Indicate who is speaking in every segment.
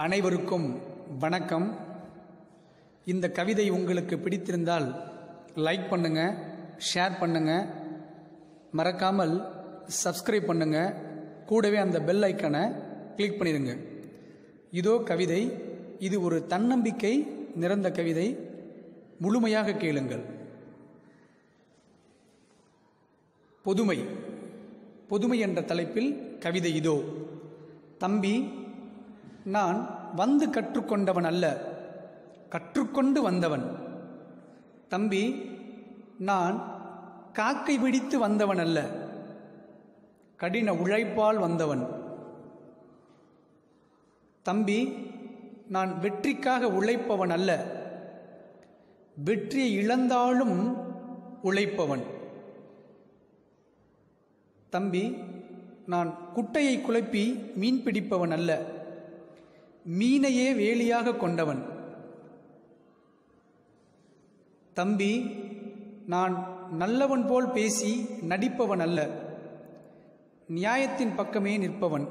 Speaker 1: அனைவருக்கும் வணக்கம். இந்த கவிதை உங்களுக்கு பிடித்திருந்தால் லைக் பண்ணுங்க, ஷேர் பண்ணுங்க, மறக்காமல் சப்ஸ்கிரைப் பண்ணுங்க, கூடவே அந்த பெல் ஐக்கானை கிளிக் பண்ணிடுங்க. இதோ கவிதை. இது ஒரு தன்னம்பிக்கை நிறைந்த கவிதை. முழுமையாக கேளுங்கள். பொதுமை. பொதுமை என்ற தலைப்பில் கவிதை இதோ. தம்பி, நான் வந்து கற்றுக்கொண்டவன் அல்ல, கற்றுக்கொண்டு வந்தவன். தம்பி, நான் காக்கை பிடித்து வந்தவன் அல்ல, கடின உழைப்பால் வந்தவன். தம்பி, நான் வெற்றிக்காக உழைப்பவன் அல்ல, வெற்றியை இழந்தாலும் உழைப்பவன். தம்பி, நான் குட்டையை குழப்பி மீன் பிடிப்பவன் அல்ல, மீனையே வேலியாக கொண்டவன். தம்பி, நான் நல்லவன் போல் பேசி நடிப்பவன் அல்ல, நியாயத்தின் பக்கமே நிற்பவன்.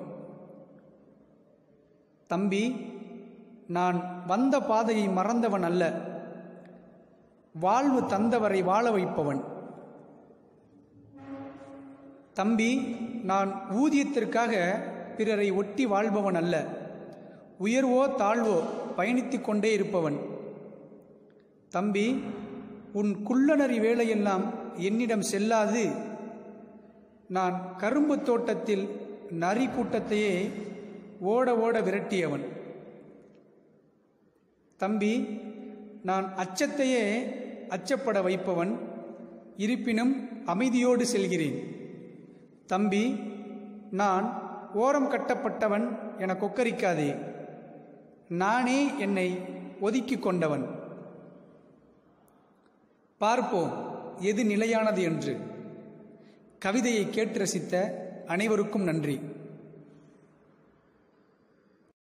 Speaker 1: தம்பி, நான் வந்த பாதையை மறந்தவன் அல்ல, வாழ்வு தந்தவரை வாழ வைப்பவன். தம்பி, நான் ஊதியத்திற்காக பிறரை ஒட்டி வாழ்பவன் அல்ல, உயர்வோ தாழ்வோ பயணித்துக் கொண்டே இருப்பவன். தம்பி, உன் குள்ளநரி வேலையெல்லாம் என்னிடம் செல்லாது, நான் கரும்பு தோட்டத்தில் நரி கூட்டத்தையே ஓட ஓட விரட்டியவன். தம்பி, நான் அச்சத்தையே அச்சப்பட வைப்பவன், இருப்பினும் அமைதியோடு செல்கிறேன். தம்பி, நான் ஓரம் கட்டப்பட்டவன் என கொக்கரிக்காதே, நானே என்னை ஒதுக்கி கொண்டவன். பார்ப்போம் எது நிலையானது என்று. கவிதையை கேட்டு ரசித்த அனைவருக்கும் நன்றி.